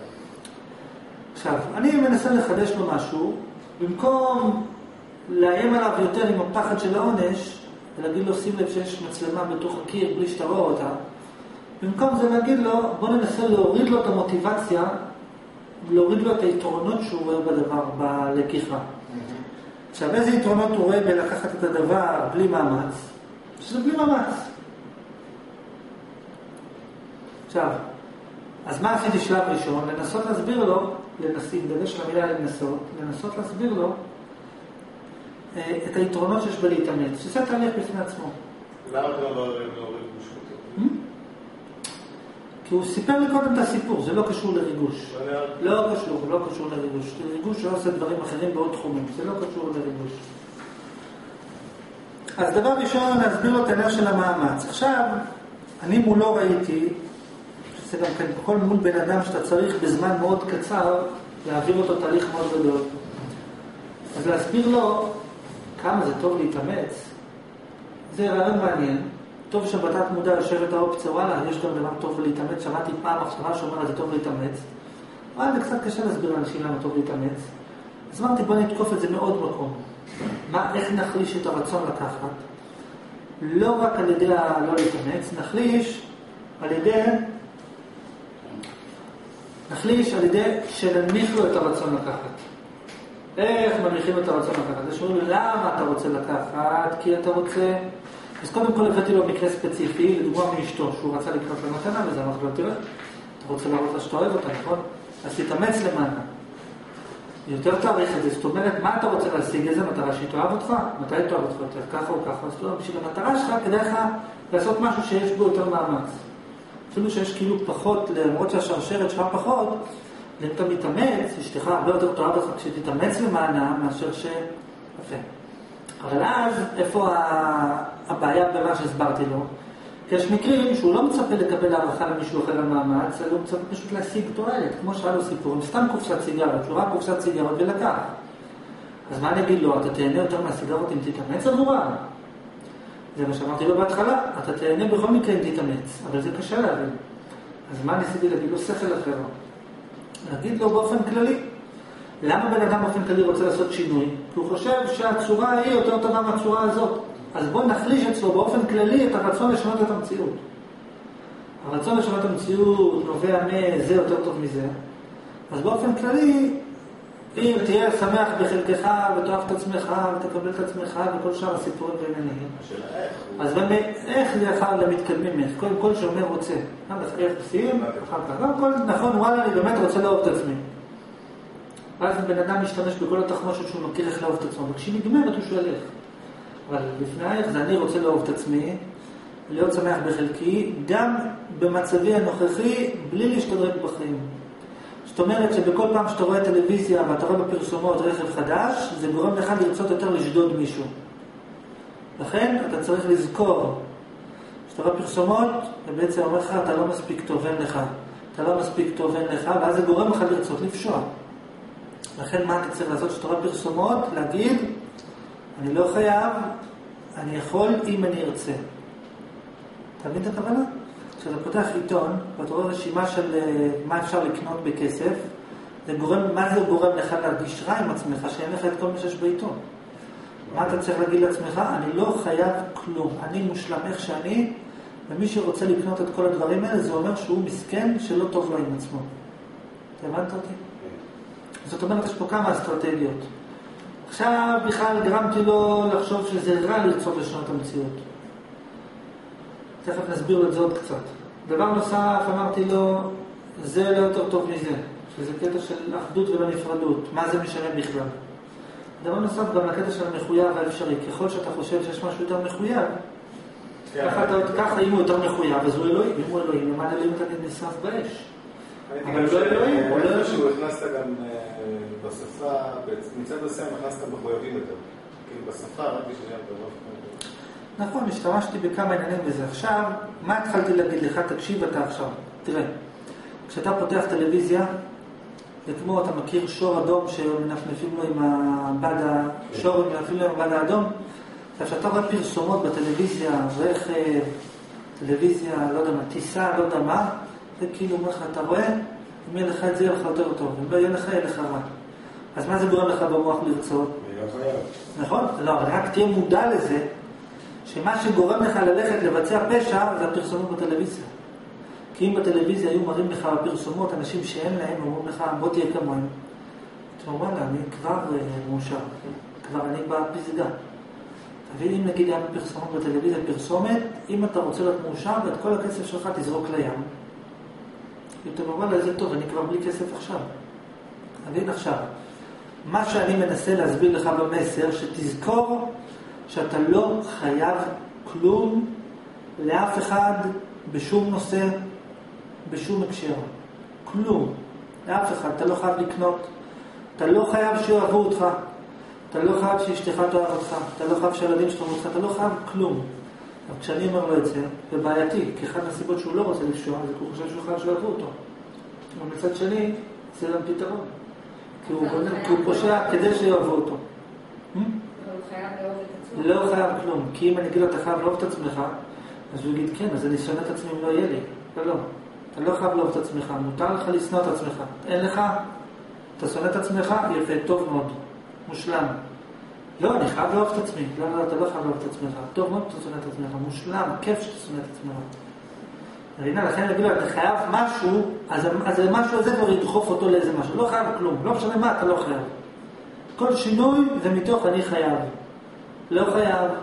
Speaker 1: עכשיו, אני מנסה לחדש לו משהו, במקום לאיים עליו יותר עם הפחד של העונש, ולהגיד לו, שים לב שיש מצלמה בתוך הקיר בלי שתראה אותה, במקום זה להגיד לו, בוא ננסה להוריד לו את המוטיבציה, להוריד לו את היתרונות שהוא רואה בדבר, בלקיחה. עכשיו, איזה יתרונות הוא רואה בלקחת את הדבר בלי מאמץ? שזה בלי מאמץ. עכשיו, אז מה עשיתי שלב ראשון? לנסות להסביר לו, לנסים, דגש של המילה לנסות, לנסות להסביר לו את היתרונות שיש בלהתאמץ, שזה תהליך בפני עצמו.
Speaker 4: למה אתה לא להוריד גוש?
Speaker 1: כי הוא סיפר לי קודם את הסיפור, זה לא קשור לריגוש. לא קשור, לא קשור לריגוש. כי ריגוש לא עושה דברים אחרים בעוד תחומים, זה לא קשור לריגוש. אז דבר ראשון, להסביר לו את העניין של המאמץ. עכשיו, אני מולו ראיתי, שזה גם כן בכל מול בן אדם שאתה צריך בזמן מאוד קצר להעביר אותו תהליך מאוד גדול. אז להסביר לו כמה זה טוב להתאמץ, זה רעיון מעניין. טוב שבתת מודע יושבת האופציה, וואלה, יש גם דבר טוב להתאמץ, שמעתי פעם מחשבה שאומרת זה טוב להתאמץ. אבל זה קצת קשה להסביר לאנשים למה טוב להתאמץ. אז אמרתי, בוא נתקוף את זה מאוד מקום. מה, איך נחליש את הרצון לקחת? לא רק על ידי הלא להתאמץ, נחליש על ידי, נחליש על ידי שננמיך לו את הרצון לקחת. איך מנמיכים את הרצון לקחת? זה שאומרים, למה אתה רוצה לקחת? כי אתה רוצה... אז קודם כל הבאתי לו מקרה ספציפי, לדוגמה מאשתו, שהוא רצה לקנות למתנה, וזה אמרתי לו, תראה, אתה רוצה להראות לה שאתה אוהב אותה, נכון? אז תתאמץ למענה. יותר תאריך את זה, זאת אומרת, מה אתה רוצה להשיג? איזה מטרה שהיא תאהב אותך? מתי היא תאהב אותך יותר? ככה או ככה? אז תאהב, בשביל המטרה שלך, כדאי לך לעשות משהו שיש בו יותר מאמץ. אפילו שיש כאילו פחות, למרות שהשרשרת שלך פחות, אם אתה מתאמץ, אשתך הרבה יותר תאהב אותך כשתתאמץ למענה, מאשר ש... יפה. אבל אז, איפה הבעיה במה שהסברתי לו? כי יש מקרים שהוא לא מצפה לקבל הערכה למישהו אחר למאמץ, אלא הוא מצפה פשוט להשיג תועלת, כמו שהיה לו סיפור, עם סתם קופסת סיגרות, שהוא רק קופסת סיגרות ולקח. אז מה אני אגיד לו? אתה תהנה יותר מהסיגרות אם תתאמץ עבורם? זה מה שאמרתי לו בהתחלה, אתה תהנה בכל מקרה אם תתאמץ, אבל זה קשה להבין. אז מה ניסיתי להגיד לו? שכל אחר. להגיד לו באופן כללי. למה בן אדם באופן כללי רוצה לעשות שינוי? כי הוא חושב שהצורה היא יותר טובה מהצורה הזאת. אז בוא נחליש אצלו באופן כללי את הרצון לשנות את המציאות. הרצון לשנות את המציאות נובע מזה יותר טוב מזה. אז באופן כללי, אם תהיה שמח בחלקך ותאהב את עצמך ותקבל את עצמך וכל שאר הסיפורים ועניינים. אז באמת, איך זה יכול למתקדמים? איך? קודם כל שאומר רוצה. איך עושים? אחר כך. קודם כל, נכון, וואלה, אני באמת רוצה לאהוב את עצמי. אז בן אדם משתמש בכל התחמושות שהוא מכיר איך לאהוב את עצמו. וכשהיא נגמרת הוא שואל איך. אבל לפני איך זה אני רוצה לאהוב את עצמי, להיות שמח בחלקי, גם במצבי הנוכחי, בלי להשתדרג בחיים. זאת אומרת שבכל פעם שאתה רואה טלוויזיה ואתה רואה בפרסומות רכב חדש, זה גורם לך לרצות יותר לשדוד מישהו. לכן אתה צריך לזכור, שאתה רואה פרסומות, ובעצם אומר לך, אתה לא מספיק טוב, אין לך. אתה לא מספיק טוב, אין לך, ואז זה גורם לך לרצות לפשוע. לכן מה אתה צריך לעשות? שאתה רואה פרסומות, להגיד, אני לא חייב, אני יכול אם אני ארצה. אתה מבין את הכוונה? כשאתה פותח עיתון, ואתה רואה רשימה של מה אפשר לקנות בכסף, זה גורם, מה זה גורם לך להרגיש רע עם עצמך, שאין לך את כל מה שיש בעיתון. מה אתה צריך להגיד לעצמך? אני לא חייב כלום. אני מושלם איך שאני, ומי שרוצה לקנות את כל הדברים האלה, זה אומר שהוא מסכן שלא טוב לו עם עצמו. אתה הבנת אותי? זאת אומרת, יש פה כמה אסטרטגיות. עכשיו בכלל גרמתי לו לחשוב שזה רע לרצות לשנות המציאות. תכף נסביר לו את זה עוד קצת. דבר נוסף, אמרתי לו, זה לא יותר טוב מזה. שזה קטע של אחדות ולא נפרדות. מה זה משנה בכלל? דבר נוסף, גם לקטע של המחויב האפשרי. ככל שאתה חושב שיש משהו יותר מחויב, ככה אם הוא יותר מחויב, אז הוא אלוהים. אם הוא אלוהים, למען אלוהים תמיד נשרף באש.
Speaker 4: אבל לא אלוהים. אני חושב שהוא הכנסת גם בשפה, מצד הסם הכנסת מחויבים יותר. כאילו בשפה, רק בשביל זה.
Speaker 1: נכון, השתמשתי בכמה עניינים בזה. עכשיו, מה התחלתי להגיד לך? תקשיב אתה עכשיו. תראה, כשאתה פותח טלוויזיה, זה כמו, אתה מכיר שור אדום שמנפנפים לו עם הבד, שור מנפנפים לו עם הבד האדום. עכשיו, כשאתה רואה פרסומות בטלוויזיה, רכב, טלוויזיה, לא יודע מה, טיסה, לא יודע מה, זה כאילו אומר לך, אתה רואה? אם יהיה לך את זה, יהיה לך יותר טוב. אם לא יהיה לך, יהיה לך רע. אז מה זה גורם לך במוח לרצות? נכון? לא, אבל רק תהיה מודע לזה, שמה שגורם לך ללכת לבצע פשע, זה הפרסומות בטלוויזיה. כי אם בטלוויזיה היו מראים לך בפרסומות, אנשים שאין להם, אומרים לך, בוא תהיה כמוהם. אתה אומר, וואלה, אני כבר מאושר. כבר אני בפסגה. תבין, אם נגיד היה פרסומות בטלוויזיה, פרסומת, אם אתה רוצה להיות מאושר, ואת כל הכסף שלך תזרוק לים. ואתה אומר, וואלה, זה טוב, אני כבר בלי כסף עכשיו. תבין עכשיו. מה שאני מנסה להסביר לך במסר, שתזכור שאתה לא חייב כלום לאף אחד בשום נושא, בשום הקשר. כלום. לאף אחד. אתה לא חייב לקנות. אתה לא חייב שאוהבו אותך. אתה לא חייב שאשתך תאהב אותך. אתה לא חייב שהילדים שלך אותך. אתה לא חייב כלום. אבל כשאני אומר לו את זה, זה בעייתי. כי אחד מהסיבות שהוא לא רוצה לפשוע, זה כי הוא חושב שהוא חייב שאוהבו אותו. אבל מצד שני, זה גם פתרון. כי הוא פושע כדי שיאהבו אותו.
Speaker 5: אבל הוא חייב לאהוב את עצמו.
Speaker 1: לא חייב כלום, כי אם אני אגיד לו אתה חייב לאהוב את עצמך, אז הוא יגיד כן, אז אני שונא את עצמי אם לא יהיה לי. לא, לא. אתה לא חייב לאהוב את עצמך, מותר לך לשנוא את עצמך. אין לך, אתה שונא את עצמך, יפה, טוב מאוד, מושלם. לא, אני חייב לאהוב את עצמי. לא, לא, אתה לא חייב לאהוב את עצמך. טוב מאוד, אתה שונא את עצמך, מושלם, כיף שאתה שונא את עצמך. הנה, לכן אני אגיד לו, אתה חייב משהו, אז, אז המשהו הזה כבר ידחוף אותו לאיזה משהו. לא חייב כלום, לא משנה מה, אתה לא חייב. כל שינוי זה מתוך אני חייב. לא חייב.
Speaker 5: אבל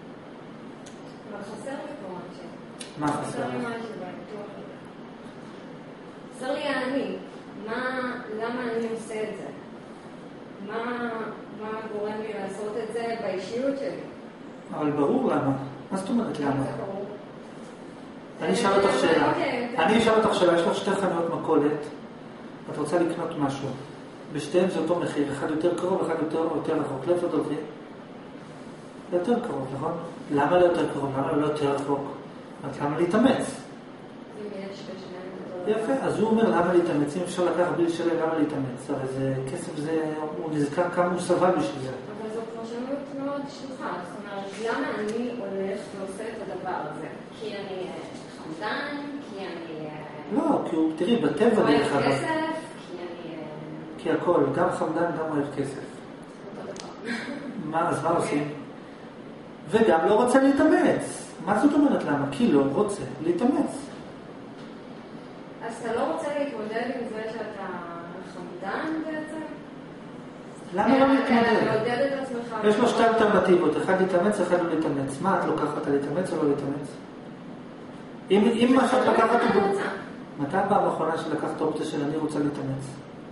Speaker 5: חסר לי פה משהו.
Speaker 1: מה חסר?
Speaker 5: חסר לי משהו בביטוח הזה. חסר לי אני. מה, למה אני עושה את זה? מה, מה גורם לי לעשות את זה באישיות שלי?
Speaker 1: אבל ברור למה. מה זאת אומרת למה?
Speaker 5: זה ברור.
Speaker 1: אני אשאל אותך שאלה. אני אשאל אותך שאלה, יש לך שתי חנויות מכולת, את רוצה לקנות משהו. בשתיהם זה אותו מחיר, אחד יותר קרוב, אחד יותר, יותר רחוק. לאיפה דובי? יותר קרוב, נכון? למה לא יותר קרוב? למה לא יותר רחוק? אז למה להתאמץ?
Speaker 5: אם יש בשניהם.
Speaker 1: יפה, אז הוא אומר למה להתאמץ, אם אפשר לקחת בלי לשלם למה להתאמץ, הרי זה כסף, זה, הוא נזכר כמה הוא סבל בשביל זה.
Speaker 5: אבל זו פרשנות מאוד שלוחה, זאת אומרת, למה אני הולך ועושה את הדבר הזה? כי אני חמדן, כי אני...
Speaker 1: לא, כי הוא, תראי, בטבע דרך אגב.
Speaker 5: אוהב כסף, כי אני...
Speaker 1: כי הכל, גם חמדן, גם אוהב כסף.
Speaker 5: אותו דבר.
Speaker 1: מה, אז מה עושים? וגם לא רוצה להתאמץ. מה זאת אומרת למה? כי לא רוצה להתאמץ.
Speaker 5: אז אתה לא רוצה להתמודד עם זה שאתה חמדן בעצם?
Speaker 1: למה לא להתמודד?
Speaker 5: לעודד את עצמך.
Speaker 1: יש לו שתי אלטרנטיבות, אחד להתאמץ, אחד לא להתאמץ. מה את לוקחת, להתאמץ או לא להתאמץ? אם מה שאת לקחת... מתי הפעם האחרונה שלקחת אופציה של אני רוצה להתאמץ?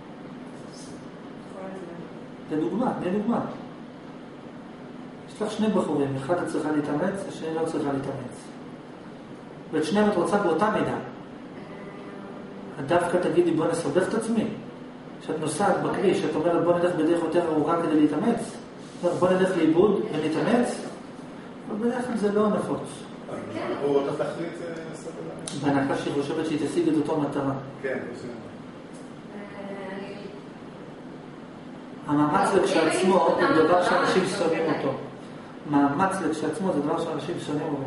Speaker 1: זה דוגמה, זה דוגמה. יש לך שני בחורים, אחד את צריכה להתאמץ, השני לא צריכה להתאמץ. ואת שניהם את רוצה באותה מידה. את דווקא תגידי בוא נסבך את עצמי. כשאת נוסעת בכביש, את אומרת בוא נלך בדרך יותר ארוכה כדי להתאמץ. בוא נלך לאיבוד ונתאמץ. אבל בדרך כלל זה לא נפוץ.
Speaker 4: הוא רוצה תחליט לעשות את זה?
Speaker 1: בהנחה שהיא חושבת שהיא תשיג את אותו מטרה.
Speaker 4: כן,
Speaker 1: המאמץ לכשעצמו הוא דבר שאנשים שונאים אותו. מאמץ לכשעצמו זה דבר שאנשים שונאים אותו.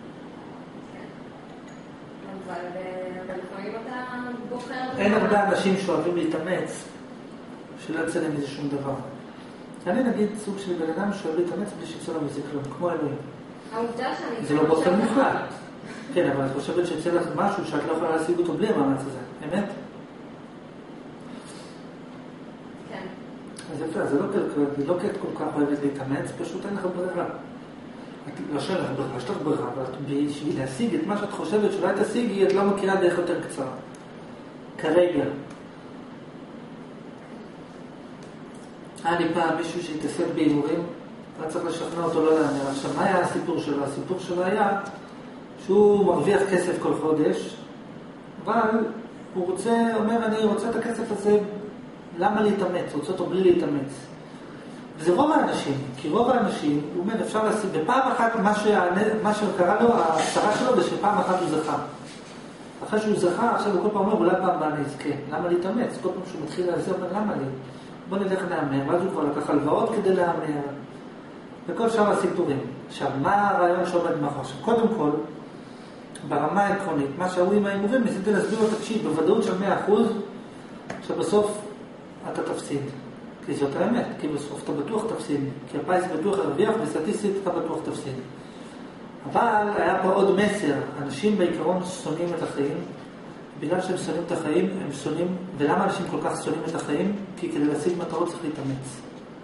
Speaker 5: אבל לפעמים אתה בוחר...
Speaker 1: אין הרבה אנשים שאוהבים להתאמץ, שלא יצא להם מזה שום דבר. אני נגיד סוג של בן אדם שאוהב להתאמץ בלי שיצא לו מזה כלום, כמו אלוהים.
Speaker 5: העובדה שאני...
Speaker 1: זה לא באופן מוחלט. כן, אבל את חושבת שיצא לך משהו שאת לא יכולה להשיג אותו בלי המאמץ הזה, אמת?
Speaker 5: כן.
Speaker 1: אז יפה, זה לא כעת, לא כעת כל כך אוהבת להתאמץ, פשוט אין לך ברירה. לא שאין לך ברירה, יש לך ברירה, אבל בשביל להשיג את מה שאת חושבת שאולי תשיגי, את לא מכירה דרך יותר קצרה. כרגע. היה לי פעם מישהו שהתעסק בהימורים, היה צריך לשכנע אותו לא להמר. עכשיו, מה היה הסיפור שלו? הסיפור שלו היה שהוא מרוויח כסף כל חודש, אבל הוא רוצה, אומר, אני רוצה את הכסף הזה, למה להתאמץ? רוצה אותו בלי להתאמץ. וזה רוב האנשים, כי רוב האנשים, הוא אומר, אפשר להשיג, בפעם אחת מה, שענה, מה שקרה לו, ההצהרה שלו זה שפעם אחת הוא זכה. אחרי שהוא זכה, עכשיו הוא כל פעם אומר, אולי פעם באה נזכה. למה להתאמץ? כל פעם שהוא מתחיל לעזור, אומר, למה לי? בוא נלך להמר, ואז הוא כבר לקח הלוואות כדי להמר. וכל שאר הסיפורים. עכשיו, מה הרעיון שעומד מאחור? עכשיו, קודם כל, ברמה העקרונית, מה שהיו עם ההימורים, ניסיתי להסביר לו תקשיב, בוודאות של מאה אחוז, שבסוף אתה תפסיד. כי זאת האמת, כי בסוף אתה בטוח תפסיד. כי הפיס בטוח הרוויח, וסטטיסטית אתה בטוח תפסיד. אבל היה פה עוד מסר. אנשים בעיקרון שונאים את החיים. בגלל שהם שונאים את החיים, הם שונאים... ולמה אנשים כל כך שונאים את החיים? כי כדי להשיג מטרות צריך להתאמץ.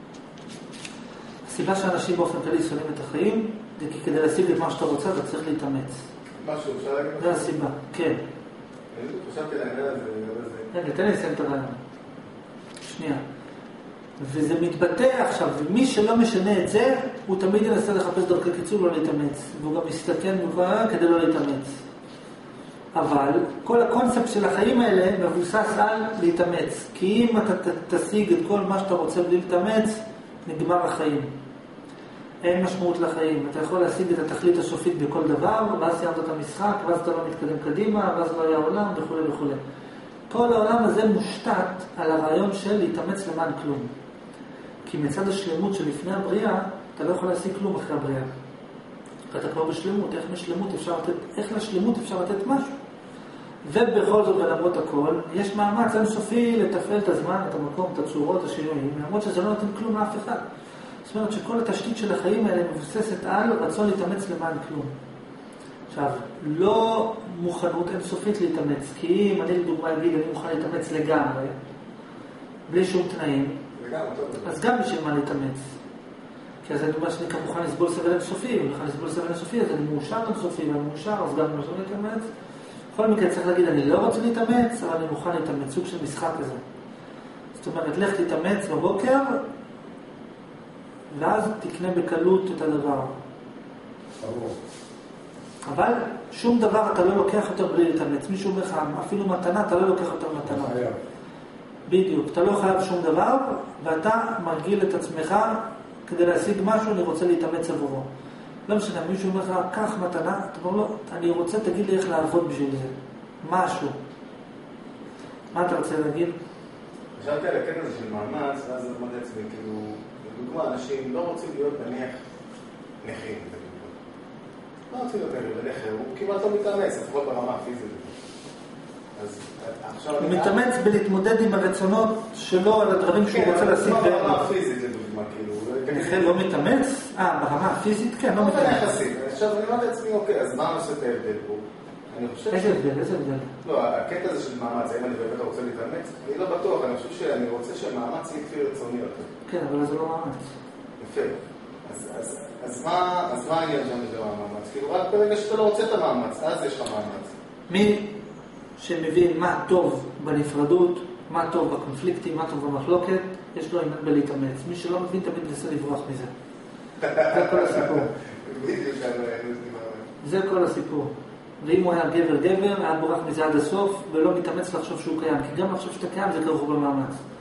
Speaker 1: הסיבה שאנשים באופן כללי שונאים את החיים, זה כי כדי להשיג את מה שאתה רוצה, אתה צריך להתאמץ.
Speaker 4: משהו, אפשר להגיד?
Speaker 1: זה הסיבה, כן.
Speaker 4: אני חשבתי לעניין הזה.
Speaker 1: רגע, תן לי לסיים את הרעיון. שנייה. וזה מתבטא עכשיו, ומי שלא משנה את זה, הוא תמיד ינסה לחפש דרכי קיצור לא להתאמץ. והוא גם מסתכן כבר כדי לא להתאמץ. אבל כל הקונספט של החיים האלה מבוסס על להתאמץ. כי אם אתה תשיג את כל מה שאתה רוצה בלי להתאמץ, נגמר החיים. אין משמעות לחיים. אתה יכול להשיג את התכלית הסופית בכל דבר, ואז סיימת את המשחק, ואז אתה לא מתקדם קדימה, ואז לא היה עולם וכו' וכו'. כל העולם הזה מושתת על הרעיון של להתאמץ למען כלום. כי מצד השלמות שלפני הבריאה, אתה לא יכול להשיג כלום אחרי הבריאה. אתה כבר בשלמות, איך משלמות אפשר לתת, איך לשלמות אפשר לתת משהו. ובכל זאת ולמרות הכל, יש מאמץ אינסופי לתפעל את הזמן, את המקום, את הצורות, את השינויים, למרות שזה לא נותן כלום לאף אחד. זאת אומרת שכל התשתית של החיים האלה מבוססת על רצון להתאמץ למען כלום. עכשיו, לא מוכנות אינסופית להתאמץ, כי אם אני לדוגמה אגיד, אני מוכן להתאמץ לגמרי, בלי שום תנאים, אז גם בשביל מה להתאמץ. כי אז אני אומר שאני כמובן לסבול סבל אינסופי, ואני מוכן לסבול סבל אינסופי, אז אני מאושר אינסופי, ואני מאושר, אז גם אני מוכן להתאמץ. בכל מקרה צריך להגיד, אני לא רוצה להתאמץ, אבל אני מוכן להתאמץ, סוג של משחק כזה. זאת אומרת, לך תתאמץ בבוקר, ואז תקנה בקלות את הדבר. אבל שום דבר אתה לא לוקח יותר בלי להתאמץ. מישהו אומר לך, אפילו מתנה, אתה לא לוקח יותר מתנה. בדיוק, אתה לא חייב שום דבר, ואתה מרגיל את עצמך כדי להשיג משהו, אני רוצה להתאמץ עבורו. לא משנה, מישהו אומר לך, קח מתנה, אתה אומר לו, אני רוצה, תגיד לי איך לעבוד בשביל זה. משהו. מה אתה רוצה להגיד?
Speaker 4: חשבתי על הקטע הזה של מאמץ, ואז זה מודד עצמי, כאילו, לדוגמה, אנשים לא רוצים להיות נניח נכים, לא רוצים להיות נכים, הוא כמעט לא מתאמץ, לפחות ברמה הפיזית. אז עכשיו...
Speaker 1: הוא מתאמץ בלהתמודד עם הרצונות שלו על הדברים שהוא רוצה להשיג.
Speaker 4: כן, ברמה הפיזית, לדוגמה, כאילו.
Speaker 1: נכה לא מתאמץ? אה, ברמה הפיזית? כן, לא מתאמץ.
Speaker 4: עכשיו אני אומר לעצמי, אוקיי, אז מה עושה את ההבדל פה?
Speaker 1: איזה הבדל? איזה הבדל?
Speaker 4: לא, הקטע הזה של מאמץ, האם אני באמת רוצה להתאמץ? אני לא בטוח, אני חושב שאני רוצה שהמאמץ יהיה כפי רצוני יותר.
Speaker 1: כן, אבל זה לא מאמץ.
Speaker 4: יפה. אז מה העניין שם לדבר המאמץ? כאילו רק ברגע שאתה לא רוצה את המאמץ, אז יש לך מאמץ.
Speaker 1: מי שמבין מה טוב בנפרדות, מה טוב בקונפליקטים, מה טוב במחלוקת, יש לו עניין בלהתאמץ. מי שלא מבין תמיד נסה לברוח מזה. זה כל הסיפור. זה כל הסיפור. ואם הוא היה גבר גבר, היה בורח מזה עד הסוף, ולא מתאמץ לחשוב שהוא קיים. כי גם לחשוב שאתה קיים זה כרוך במאמץ.